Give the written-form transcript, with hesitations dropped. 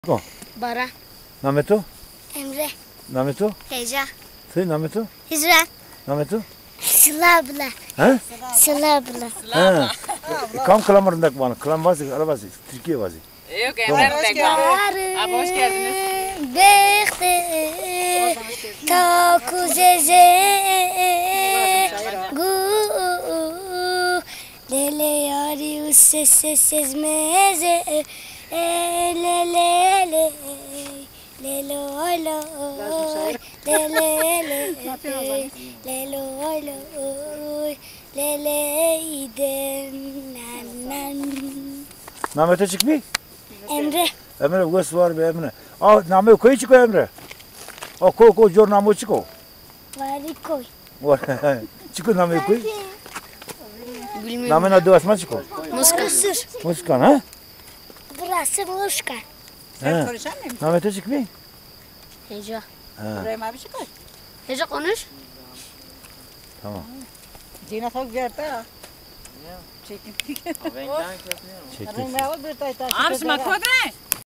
Ko? Bara. Nameto? Emre. Nameto? Heyecan. Sen Nameto? Hizran. Nameto? Sıla abla. Ha? Sıla abla. Ha. Kam kalamarındak bana. Kalam bazı, alabazı. Türkiye bazı. Yok Emre'nin de var. Abi hoş geldiniz. Bekte. Ta kuzeze. Gu. Lele yari ussessiz meze. Le le le. Lelo lo. Le le le. Lelo lo. Lele iden nan. Nameto çıkmıyor? Emre. Emre göz var be Emre. Ah name koy çıkıyor Emre. O koy jor namo çıkıyor. Vari koy. Var. Çıkıyor name koy. Bilmiyorum. Name adı asma çıkıyor. Muska. Mısır. Muskan ha? Burası Muska. Ha. Konuşan mıyım? Nameto çıkmıyor? Heyecan. Ha. İbrahim abi çıkar. Heyecan konuş. Tamam. Cina tavuk verdi ha. Çekin. Çektik. Abi smak kodre.